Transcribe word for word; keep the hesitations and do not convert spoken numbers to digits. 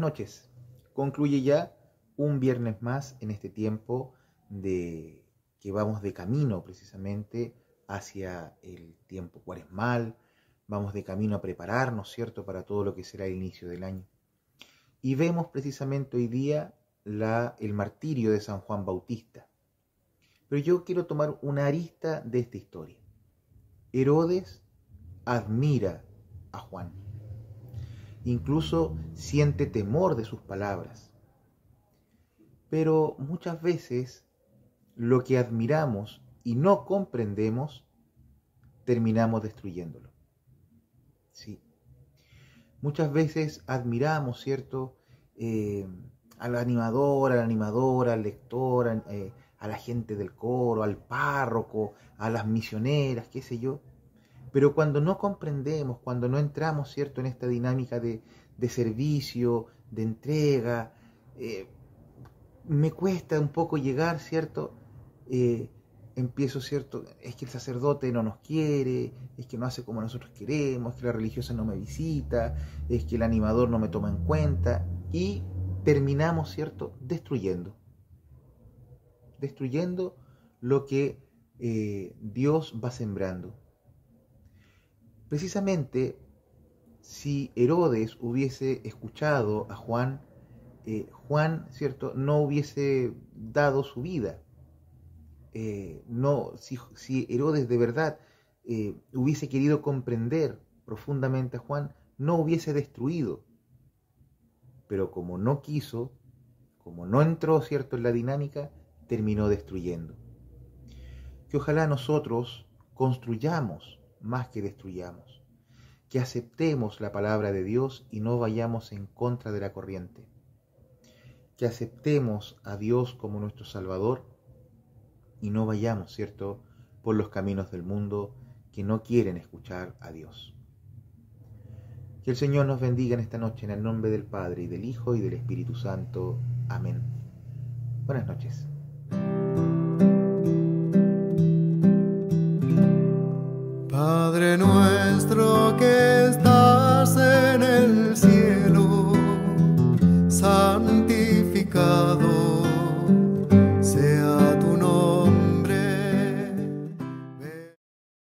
noches. Concluye ya un viernes más en este tiempo de que vamos de camino precisamente hacia el tiempo cuaresmal, vamos de camino a prepararnos, ¿cierto?, para todo lo que será el inicio del año. Y vemos precisamente hoy día la, el martirio de San Juan Bautista. Pero yo quiero tomar una arista de esta historia. Herodes admira a Juan. Incluso siente temor de sus palabras. Pero muchas veces lo que admiramos y no comprendemos, terminamos destruyéndolo. Sí. Muchas veces admiramos, ¿cierto?, eh, al animador, a la animadora, al lector, a, eh, a la gente del coro, al párroco, a las misioneras, qué sé yo. Pero cuando no comprendemos, cuando no entramos, ¿cierto?, en esta dinámica de, de servicio, de entrega, eh, me cuesta un poco llegar, ¿cierto? Eh, empiezo, ¿cierto? Es que el sacerdote no nos quiere, es que no hace como nosotros queremos, es que la religiosa no me visita, es que el animador no me toma en cuenta, y terminamos, ¿cierto?, destruyendo. Destruyendo lo que eh, Dios va sembrando. Precisamente, si Herodes hubiese escuchado a Juan, eh, Juan, ¿cierto?, no hubiese dado su vida. Eh, no, si, si Herodes de verdad eh, hubiese querido comprender profundamente a Juan, no hubiese destruido. Pero como no quiso, como no entró, ¿cierto?, en la dinámica, terminó destruyendo. Que ojalá nosotros construyamos más que destruyamos, que aceptemos la palabra de Dios y no vayamos en contra de la corriente, que aceptemos a Dios como nuestro Salvador y no vayamos, ¿cierto?, por los caminos del mundo que no quieren escuchar a Dios. Que el Señor nos bendiga en esta noche en el nombre del Padre, y del Hijo, y del Espíritu Santo. Amén. Buenas noches.